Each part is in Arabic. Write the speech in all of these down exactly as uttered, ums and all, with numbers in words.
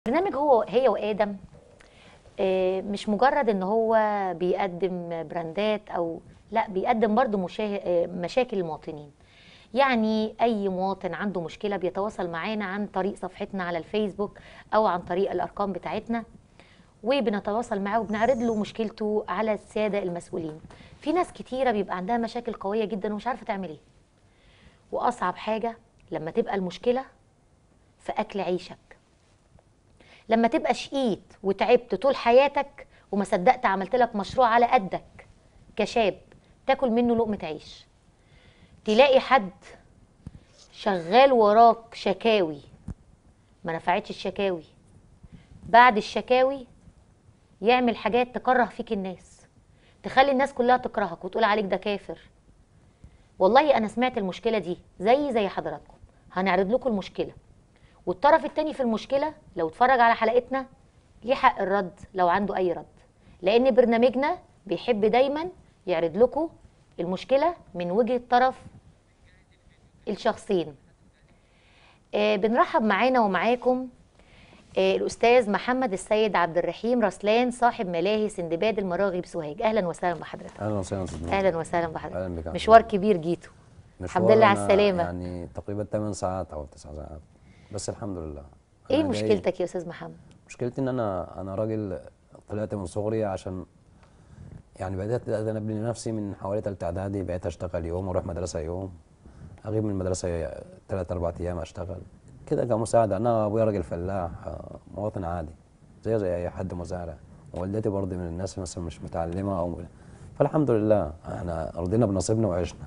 برنامج هو هي وآدم. آه، مش مجرد ان هو بيقدم براندات او لا، بيقدم برضو مشاه... آه، مشاكل المواطنين. يعني اي مواطن عنده مشكلة بيتواصل معانا عن طريق صفحتنا على الفيسبوك او عن طريق الارقام بتاعتنا، وبنتواصل معاه وبنعرض له مشكلته على السادة المسؤولين. في ناس كتيرة بيبقى عندها مشاكل قوية جدا ومش عارفة تعمل ايه، واصعب حاجة لما تبقى المشكلة في اكل عيشك، لما تبقى شقيت وتعبت طول حياتك وما صدقت عملت لك مشروع على قدك كشاب تاكل منه لقمة عيش، تلاقي حد شغال وراك شكاوي ما نفعتش الشكاوي، بعد الشكاوي يعمل حاجات تكره فيك الناس، تخلي الناس كلها تكرهك وتقول عليك ده كافر. والله انا سمعت المشكلة دي زي زي حضراتكم، هنعرض لكم المشكلة، والطرف التاني في المشكلة لو اتفرج على حلقتنا ليه حق الرد لو عنده أي رد، لأن برنامجنا بيحب دايما يعرض لكم المشكلة من وجهة طرف الشخصين. آه بنرحب معانا ومعاكم آه الأستاذ محمد السيد عبد الرحيم رسلان، صاحب ملاهي سندباد المراغي بسوهاج. أهلا وسهلا بحضرتك. اهلا وسهلا استاذ نور. أهلا وسهلا بحضرتك. اهلا بك. مشوار كبير جيتوا. الحمد لله على السلامة. يعني تقريبا ثمان ساعات او تسع ساعات، بس الحمد لله. ايه مشكلتك يا استاذ محمد؟ مشكلتي ان انا انا راجل طلعت من صغري، عشان يعني بدات انا ابني نفسي من حوالي ثالثه اعدادي، بقيت اشتغل يوم واروح مدرسه يوم، اغيب من المدرسه ثلاث اربع ايام اشتغل كده كمساعده. انا ابويا راجل فلاح مواطن عادي زي زي اي حد مزارع، ووالدتي برضه من الناس مثلا مش متعلمه او، فالحمد لله احنا رضينا بنصيبنا وعشنا.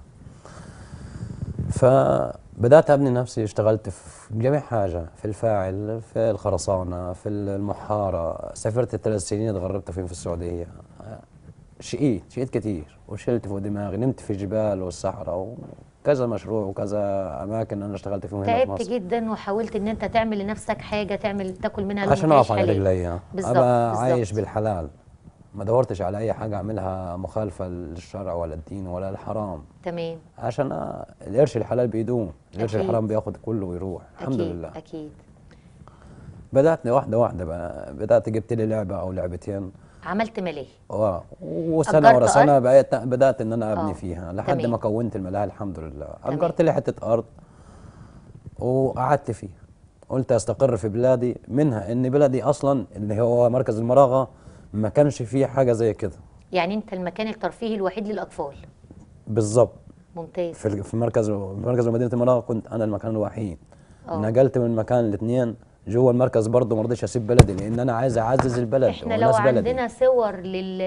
فبدات ابني نفسي، اشتغلت في جميع حاجه، في الفاعل، في الخرسانه، في المحاره، سافرت ثلاث سنين اتغربت فين في السعوديه، شقيت شقيت كتير وشلت فوق دماغي، نمت في الجبال والصحراء وكذا مشروع وكذا اماكن انا اشتغلت فيهم هنا في مصر. تعبت جدا وحاولت ان انت تعمل لنفسك حاجه تعمل تاكل منها لقمه عشان عيش اقف على حلال. رجليا، بالظبط ابقى بالظبط. عايش بالحلال، ما دورتش على اي حاجه اعملها مخالفه للشرع ولا الدين ولا الحرام. تمام. عشان القرش الحلال بيدوم، القرش أكيد. الحرام بياخد كله ويروح. الحمد أكيد. لله. اكيد. بدات واحده واحده بقى، بدات جبت لي لعبه او لعبتين، عملت ملاهي. اه وسنه ورا سنه بقيت بدات ان انا ابني أوه. فيها لحد تمام. ما كونت الملاهي الحمد لله. تمام. اجرت لي حته ارض وقعدت فيها، قلت استقر في بلادي، منها ان بلدي اصلا اللي هو مركز المراغه ما كانش فيه حاجه زي كده. يعني انت المكان الترفيهي الوحيد للاطفال. بالظبط. ممتاز. في في مركز في مركز مدينه المراغه كنت انا المكان الوحيد. أوه. نقلت من مكان لاثنين جوه المركز، برضه ما رضيتش اسيب بلدي لان انا عايز اعزز البلد احنا لو وناس بلدي. عندنا صور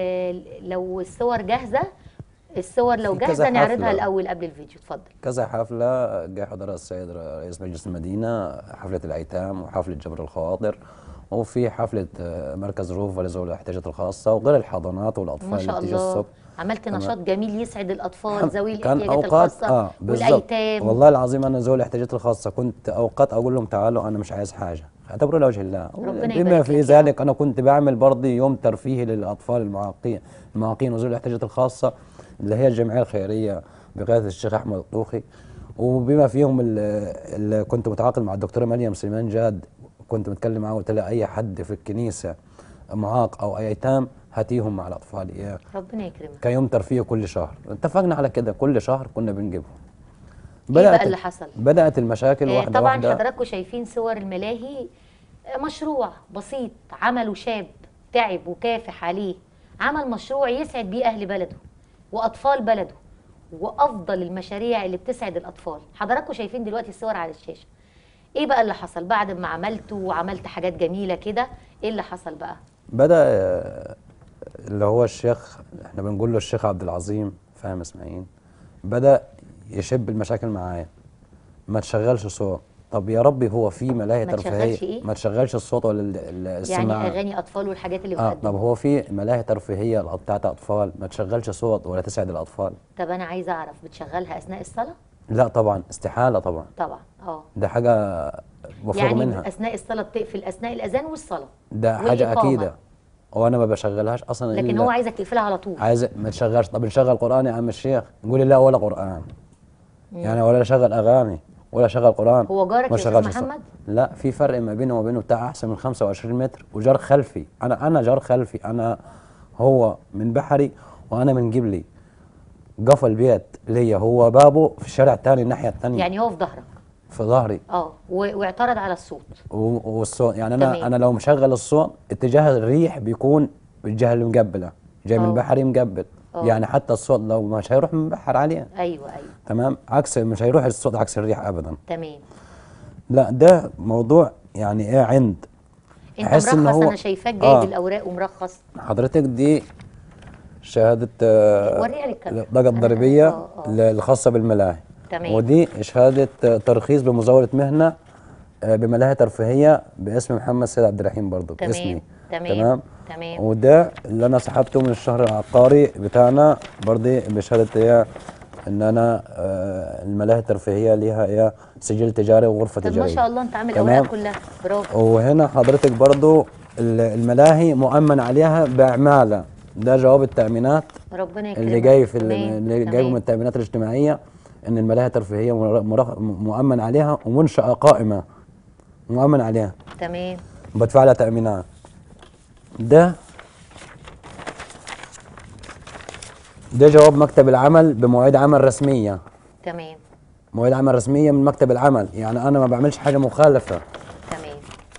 لل لو الصور جاهزه، الصور لو في كذا جاهزه نعرضها حفلة. الاول قبل الفيديو. اتفضل. كذا حفله جاي حضرها السيد رئيس مجلس المدينه، حفله الايتام وحفله جبر الخواطر، وفي حفله آه، مركز روفا لذوي الاحتياجات الخاصه، وغير الحضانات والاطفال ما اللي شاء بتيجي الله. الصبح. عملت نشاط جميل يسعد الاطفال كان ذوي كان الاحتياجات اوقات الخاصه اه بالظبط. والايتام. والله العظيم انا ذوي الاحتياجات الخاصه كنت اوقات اقول لهم تعالوا انا مش عايز حاجه، اعتبروا لوجه الله. ربنا بما يبارك في لك يا ذلك انا كنت بعمل برضه يوم ترفيهي للاطفال المعاقين المعاقين وذوي الاحتياجات الخاصه، اللي هي الجمعيه الخيريه بقياده الشيخ احمد الطوخي، وبما فيهم اللي كنت متعاقد مع الدكتوره مريم سليمان جاد، كنت متكلم معاه قلت لها اي حد في الكنيسه معاق او ايتام هاتيهم مع الاطفال اياه، ربنا يكرمك. كيوم ترفيه كل شهر. اتفقنا على كده، كل شهر كنا بنجيبهم. ايه بقى اللي حصل؟ بدات المشاكل آه واحده طبعا واحده. حضراتكم شايفين صور الملاهي، آه مشروع بسيط عمله شاب تعب وكافح عليه، عمل مشروع يسعد بيه اهل بلده واطفال بلده، وافضل المشاريع اللي بتسعد الاطفال. حضراتكم شايفين دلوقتي الصور على الشاشه. ايه بقى اللي حصل بعد ما عملته وعملت حاجات جميله كده؟ ايه اللي حصل بقى؟ بدا آه، اللي هو الشيخ، احنا بنقول له الشيخ عبد العظيم فاهم اسماعيل، بدا يشب المشاكل معايا، ما تشغلش صوت. طب يا ربي هو في ملاهي ما ترفيهيه تشغلش إيه؟ ما تشغلش الصوت ولا ال- ال- السماعه؟ يعني اغاني اطفال والحاجات اللي اه بتقدمها. طب هو في ملاهي ترفيهيه بتاعت اطفال ما تشغلش صوت ولا تسعد الاطفال؟ طب انا عايزه اعرف بتشغلها اثناء الصلاه؟ لا طبعا، استحاله طبعا. طبعا. اه ده حاجه مفروغ يعني منها. اثناء الصلاه بتقفل اثناء الاذان والصلاه ده حاجه والإقامة. اكيده، وانا ما بشغلهاش اصلا. لكن إلا هو عايزك تقفلها على طول. عايز ما تشغلش. طب نشغل قران يا عم الشيخ، يقول لي لا ولا قران. مم. يعني ولا شغل اغاني ولا شغل قران هو جارك ما يا استاذ شغلش الصوت. محمد؟ لا، في فرق ما بينه وما بينه بتاع احسن من خمسة وعشرين متر، وجار خلفي. انا انا جار خلفي، انا هو من بحري وانا من جبلي. قفل البيت ليا، هو بابه في الشارع الثاني الناحيه الثانيه. يعني هو في ظهرك؟ في ظهري. اه، و- واعترض على الصوت. و- والصوت يعني انا تمام. انا لو مشغل الصوت اتجاه الريح بيكون بالجهه اللي مقبله، جاي من اه. البحري مقبل. اه. يعني حتى الصوت لو مش هيروح من البحر عليه. ايوه ايوه. تمام، عكس مش هيروح الصوت عكس الريح ابدا. تمام. لا، ده موضوع يعني ايه عند. انت احس ان مرخص، هو انا شايفاك جايب آه الاوراق ومرخص. حضرتك دي شهاده آه، وريها للكاميرا. الطاقه أنا- الضريبيه اه اه. الخاصه بالملاهي. تمام. ودي شهاده آه، ترخيص بمزاوله مهنه آه، بملاهي ترفيهيه باسم محمد سيد عبد الرحيم، برضه تمام. باسمي. تمام. تمام. تمام. وده اللي انا سحبته من الشهر العقاري بتاعنا برضه بشهاده ايه ان انا آه، الملاهي الترفيهيه ليها ايه سجل تجاري وغرفه طب تجاريه. ما شاء الله انت عامل تمام. اوراق كلها، برافو. وهنا حضرتك برضه ال- الملاهي مؤمن عليها بعماله. ده جواب التامينات ربنا يكرمك. اللي جاي في ال- تمام. اللي جايبه من تمام. التامينات الاجتماعيه، ان الملاهي الترفيهيه مر- مر- مؤمن عليها، ومنشاه قائمه مؤمن عليها تمام. بدفع لها تامينات. ده ده جواب مكتب العمل بمواعيد عمل رسميه. تمام. مواعيد عمل رسميه من مكتب العمل، يعني انا ما بعملش حاجه مخالفه. تمام.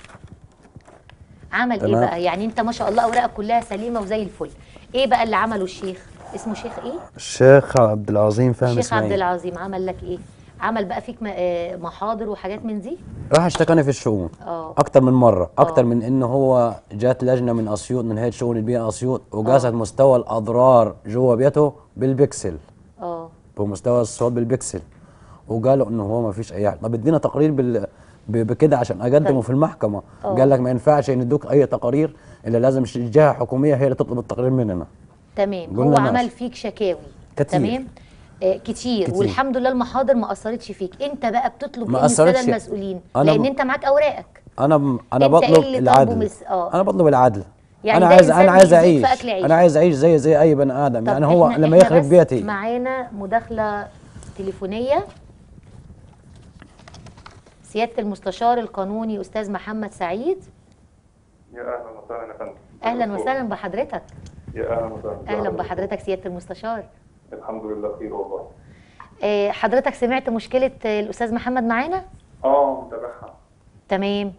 عمل ايه تمام. بقى؟ يعني انت ما شاء الله اوراقك كلها سليمه وزي الفل. ايه بقى اللي عمله الشيخ؟ اسمه شيخ ايه؟ الشيخ عبد العظيم فهمي الشيخ عبد اسماعيل. العظيم عمل لك ايه؟ عمل بقى فيك م- آه، محاضر وحاجات من دي؟ راح اشتكاني في الشؤون اه. اكتر من مره، اكتر آه. من انه هو جات لجنه من اسيوط من هيئه شؤون البيئه اسيوط وقاست آه. مستوى الاضرار جوا بيته بالبكسل، اه. بمستوى الصوت بالبكسل، وقالوا انه هو ما فيش اي حاجه. طب ادينا تقرير بال ب- بكده عشان اقدمه طيب. في المحكمه. آه. قال لك ما ينفعش ان يدوك اي تقارير الا لازم ش- جهه حكوميه هي اللي تطلب التقرير مننا. تمام. قلنا هو ماشي. عمل فيك شكاوي كتير. تمام. آه كتير. كتير. والحمد لله المحاضر ما اثرتش فيك. انت بقى بتطلب ما ايه من الساده أثرتش. المسؤولين؟ أنا لان ب- انت معاك اوراقك. انا ب... انا أنت إيه بطلب اللي العدل. طالبه مس- آه. انا بطلب العدل. يعني انا ده عايز إنسان انا عايز بيزيد في اعيش أكل عيشه. انا عايز اعيش زي زي اي بني ادم. طب يعني هو إحنا- لما إحنا يخرب بس بيتي. معانا مداخله تليفونيه. سياده المستشار القانوني استاذ محمد سعيد. يا اهلا وسهلا يا فندم. اهلا وسهلا بحضرتك. يا اهلا وسهلا. اهلا بحضرتك سياده المستشار. الحمد لله بخير والله. آه، حضرتك سمعت مشكله آه، الاستاذ محمد معانا؟ اه متابعها. تمام.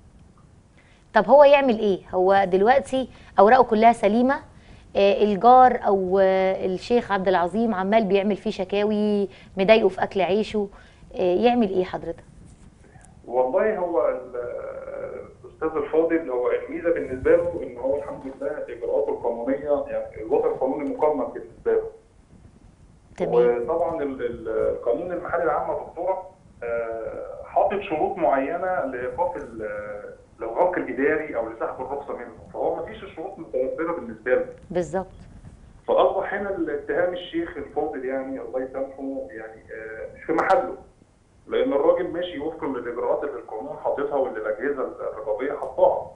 طب هو يعمل ايه؟ هو دلوقتي اوراقه كلها سليمه. آه، الجار او آه، الشيخ عبد العظيم عمال بيعمل فيه شكاوي، مضايقه في اكل عيشه. آه، يعمل ايه حضرتك؟ والله هو ال- الاستاذ الفاضل هو الميزه بالنسبه له ان هو الحمد لله اجراءاته القانونيه يعني الوضع القانوني مقنن بالنسبه له. تمام. وطبعا ال- ال- القانون المحلي العام يا دكتوره آه، حاطط شروط معينه لايقاف ال- الغلق الاداري او لسحب الرخصه منه، فهو ما فيش الشروط متوفره بالنسبه له. بالظبط. فاصبح هنا الاتهام الشيخ الفاضل يعني الله يسامحه يعني آه، مش في محله، لان الراجل ماشي وفقا للاجراءات اللي القانون حاططها واللي الاجهزه الرقابيه حطاها.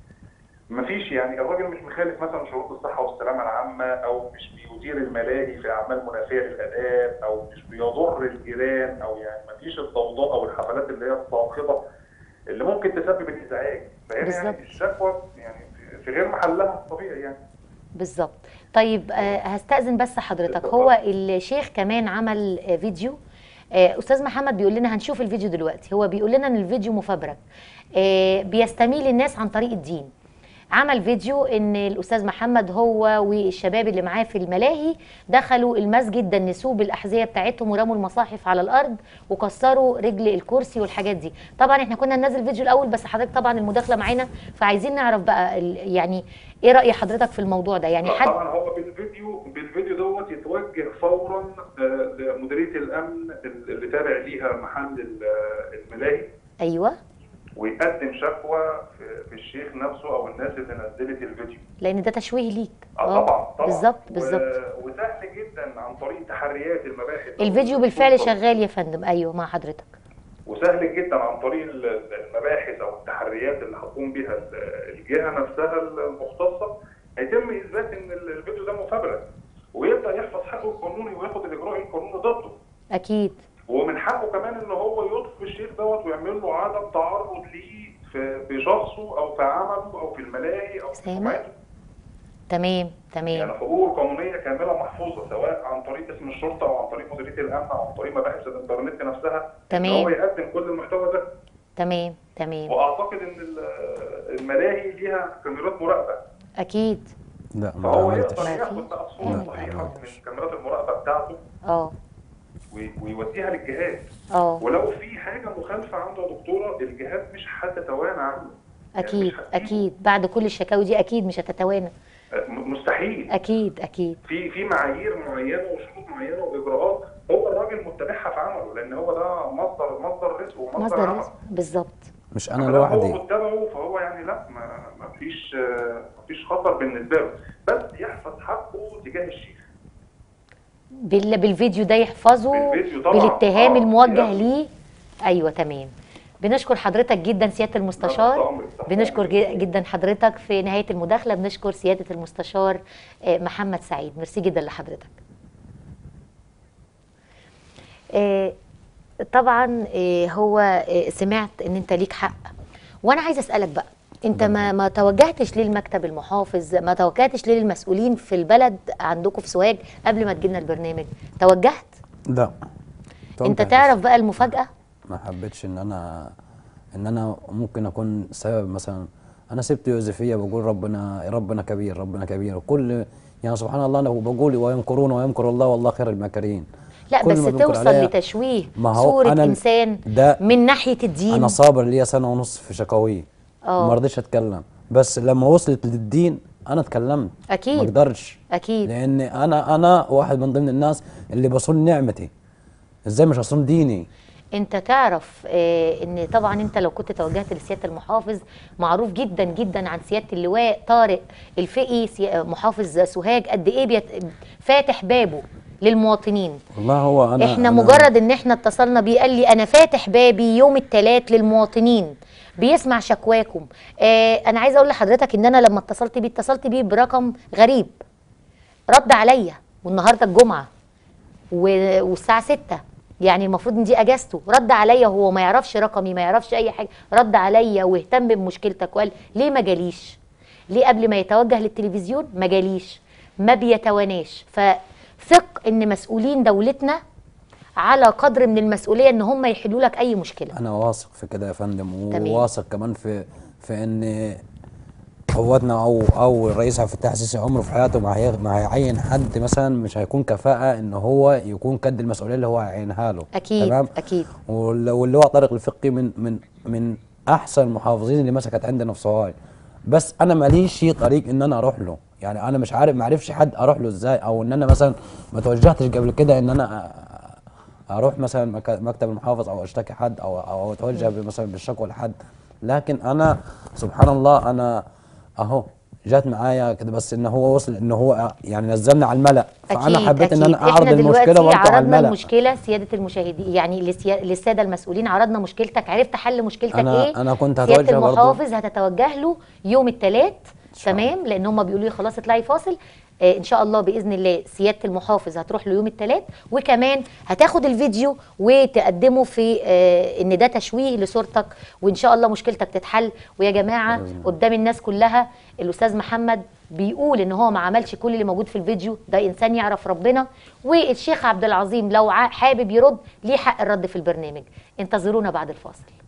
مفيش يعني الراجل مش مخالف مثلا شروط الصحه والسلامه العامه، او مش بيدير الملاهي في اعمال منافيه للاداب، او مش بيضر الجيران، او يعني مفيش الضوضاء او الحفلات اللي هي الصاخبه اللي ممكن تسبب الازعاج. فهنا بالظبط. يعني الشكوى يعني في غير محلها الطبيعي يعني. بالظبط. طيب آه، هستأذن بس حضرتك، هو الشيخ كمان عمل آه، فيديو. آه، استاذ محمد بيقول لنا هنشوف الفيديو دلوقتي. هو بيقول لنا ان الفيديو مفبرك، آه، بيستميل الناس عن طريق الدين. عمل فيديو ان الاستاذ محمد هو والشباب اللي معاه في الملاهي دخلوا المسجد، دنسوه بالاحذيه بتاعتهم ورموا المصاحف على الارض وكسروا رجل الكرسي والحاجات دي. طبعا احنا كنا ننزل فيديو الاول بس حضرتك طبعا المداخله معانا، فعايزين نعرف بقى ال- يعني ايه راي حضرتك في الموضوع ده؟ يعني حد طبعا هو بالفيديو بالفيديو دوت يتوجه فورا آه، لمديريه الامن اللي تابع ليها محل ال- الملاهي، ايوه، ويقدم شكوى في في الشيخ نفسه او الناس اللي نزلت الفيديو. لان ده تشويه ليك. اه طبعا طبعا بالظبط و- بالظبط. وسهل جدا عن طريق تحريات المباحث. الفيديو بالفعل شغال يا فندم. ايوه مع حضرتك. وسهل جدا عن طريق ال- المباحث او التحريات اللي هتقوم بها ال- الجهه نفسها المختصه هيتم اثبات ان ال- الفيديو ده مفبرك، ويبدا يحفظ حقه القانوني وياخد الاجراء القانوني ضده. اكيد. ومن حقه كمان ان هو يطلب الشيخ دوت ويعمل له عدم تعرض ليه في في شخصه او في عمله او في الملاهي او في سامع؟ سمعته. تمام تمام. يعني حقوقه القانونيه كامله محفوظه، سواء عن طريق اسم الشرطه او عن طريق مديريه الامن او عن طريق مباحث الانترنت نفسها، ان هو تمام يقدم كل المحتوى ده. تمام تمام. واعتقد ان ال- الملاهي ليها كاميرات مراقبه، اكيد. لا ما فهو عملتش. يقدر ما ياخد بقى فيش. الصوره لا، الصحيحه ما من عملتش. كاميرات المراقبه بتاعته اه وي- ويوديها للجهات. اه ولو في حاجه مخالفه عنده يا دكتوره، الجهات مش هتتوانى عنه. يعني اكيد مش هتسيبه. اكيد، بعد كل الشكاوي دي اكيد مش هتتوانى. م- مستحيل. اكيد اكيد. في في معايير معينه وشروط معينه واجراءات هو الراجل متبعها في عمله، لان هو ده مصدر مصدر رزقه ومصدر مصدر عمله. رزق بالظبط. مش انا فده هو لوحدي. متبعه، فهو يعني لا ما ما فيش ما فيش خطر بالنسبه له، بس يحفظ حقه تجاه الشيخ. بال... بالفيديو ده يحفظه، بالفيديو طبعا. بالاتهام آه، الموجه يلا. ليه. ايوه تمام. بنشكر حضرتك جدا سياده المستشار. لا، طبعاً، طبعاً. بنشكر ج- جدا حضرتك. في نهايه المداخله بنشكر سياده المستشار آه، محمد سعيد. ميرسي جدا لحضرتك. آه، طبعا آه، هو آه، سمعت ان انت ليك حق، وانا عايزه اسالك بقى، انت ما ما توجهتش ليه المكتب المحافظ، ما توجهتش ليه للمسؤولين في البلد عندكم في سوهاج قبل ما تجينا البرنامج؟ توجهت؟ لا. انت توجه تعرف بس. بقى المفاجاه؟ ما حبيتش ان انا ان انا ممكن اكون سبب. مثلا انا سبت يوزفيه بقول ربنا ربنا كبير ربنا كبير، وكل يعني سبحان الله انا بقول ويمكرون ويمكر الله والله خير الماكرين. لا كل بس ما بينكر توصل عليا- لتشويه ما هو صوره أنا ال- انسان ده من ناحيه الدين. انا صابر ليا سنه ونص في شكاويه اه. ما رضيتش اتكلم، بس لما وصلت للدين انا اتكلمت. أكيد. ما اقدرش، اكيد. لان انا انا واحد من ضمن الناس اللي بصون نعمتي، ازاي مش هصون ديني؟ انت تعرف اه ان طبعا انت لو كنت توجهت لسياده المحافظ، معروف جدا جدا عن سياده اللواء طارق الفقي سي- محافظ سوهاج قد ايه بيت فاتح بابه للمواطنين. والله هو انا احنا أنا مجرد ان احنا اتصلنا بيه قال لي انا فاتح بابي يوم الثلاث للمواطنين بيسمع شكواكم. اه انا عايزه اقول لحضرتك ان انا لما اتصلت بيه اتصلت بيه برقم غريب، رد عليا والنهارده الجمعه و- والساعه ستة، يعني المفروض ان دي اجازته، رد عليا وهو ما يعرفش رقمي ما يعرفش اي حاجه، رد عليا واهتم بمشكلتك وقال ليه ما جاليش؟ ليه قبل ما يتوجه للتلفزيون ما جاليش؟ ما بيتواناش. فثق ان مسؤولين دولتنا على قدر من المسؤوليه ان هم يحلوا لك اي مشكله. انا واثق في كده يا فندم، تمام. وواثق كمان في في ان قواتنا او او الرئيس عبد الفتاح السيسي عمره في حياته ما هي- ما هيعين حد مثلا مش هيكون كفاءه ان هو يكون قد المسؤوليه اللي هو هيعينها له. اكيد تمام. اكيد. وال- واللي هو طارق الفقي من من من احسن المحافظين اللي مسكت عندنا في سوهاج، بس انا ماليش طريق ان انا اروح له. يعني انا مش عارف، ما عرفش حد اروح له ازاي، او ان انا مثلا ما توجهتش قبل كده ان انا أ- اروح مثلا مك- مكتب المحافظ او اشتكي حد او او اتوجه مثلا بالشكوى لحد. لكن انا سبحان الله انا اهو جات معايا كده، بس ان هو وصل ان هو يعني نزلنا على الملأ، فانا أكيد حبيت ان أكيد. انا اعرض إحنا المشكله دلوقتي برضه على عرضنا الملأ. المشكله سياده المشاهدين، يعني للسيا- للساده المسؤولين عرضنا مشكلتك، عرفت حل مشكلتك أنا- ايه؟ أنا كنت سياده هتوجه برضه. المحافظ هتتوجه له يوم الثلاث. شاء الله. تمام، لان هم بيقولوا لي خلاص اطلعي فاصل. آه ان شاء الله باذن الله سياده المحافظ هتروح له يوم الثلاث، وكمان هتاخد الفيديو وتقدمه في آه ان ده تشويه لصورتك، وان شاء الله مشكلتك تتحل. ويا جماعه قدام الناس كلها الاستاذ محمد بيقول ان هو ما عملش كل اللي موجود في الفيديو، ده انسان يعرف ربنا. والشيخ عبد العظيم لو ع- حابب يرد ليه حق الرد في البرنامج. انتظرونا بعد الفاصل.